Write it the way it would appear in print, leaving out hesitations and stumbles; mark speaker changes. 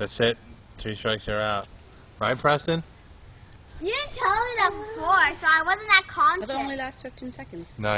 Speaker 1: That's it. 3 strikes, you're out. Right, Preston?
Speaker 2: You didn't tell me that before, so I wasn't that conscious.
Speaker 3: It only lasts 15 seconds.
Speaker 1: No.